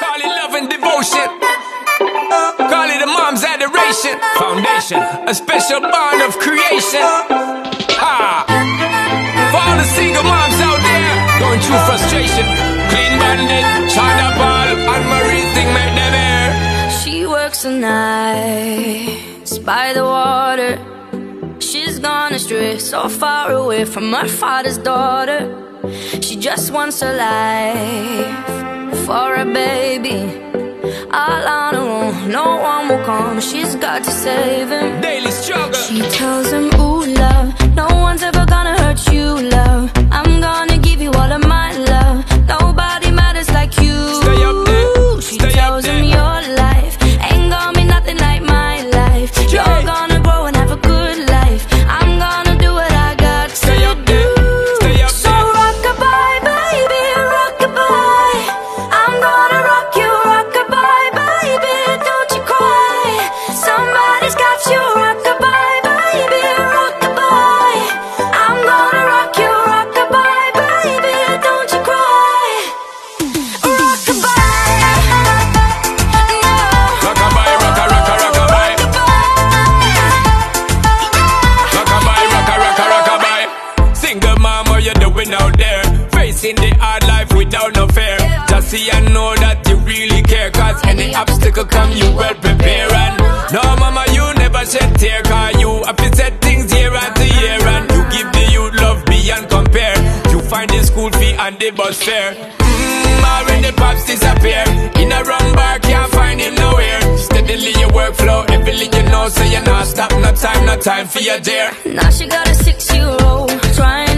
Call it love and devotion. Call it a mom's adoration. Foundation, a special bond of creation. Ha! For all the single moms out there going through frustration, Clean Bandit, China Ball, and Marie thing make them air. She works the nights by the water. She's gone astray, so far away from her father's daughter. She just wants a life for a baby, all on her own, no one will come. She's got to save him. Daily struggle. She tells him, ooh, love, no one's ever gonna hurt you, love. I'm gonna give you all of my love. Nobody matters like you. Stay up there. She tells him your life ain't gonna be nothing like my life. You're gonna grow and have a good life. I'm gonna do what I got to do. Stay up So rock-a-bye, baby, rock-a-bye. I'm gonna rock you, rock-a-bye, baby, don't you cry. Somebody's got you, rock-a-bye, baby, rock-a-bye. I'm gonna rock you, rock-a-bye, baby, don't you cry. Rock-a-bye, no. Rock-a-bye, rock-a-rock-a-rock-a-bye. Rock-a-bye, rock-a-rock-a-rock-a-bye. Single mom, what you doing out there? Facing the hard life without no fear. Just see and know that you really care, cause any obstacle come, you well prepare. And no mama, you never shed tear, cause you have to set things year after year. And you give the youth love beyond compare. You find the school fee and the bus fare. When the pops disappear, in a wrong bar, can't find him nowhere. Steadily your workflow, everything you know, so you're not stop, no time for your dear. Now she got a 6-year-old trying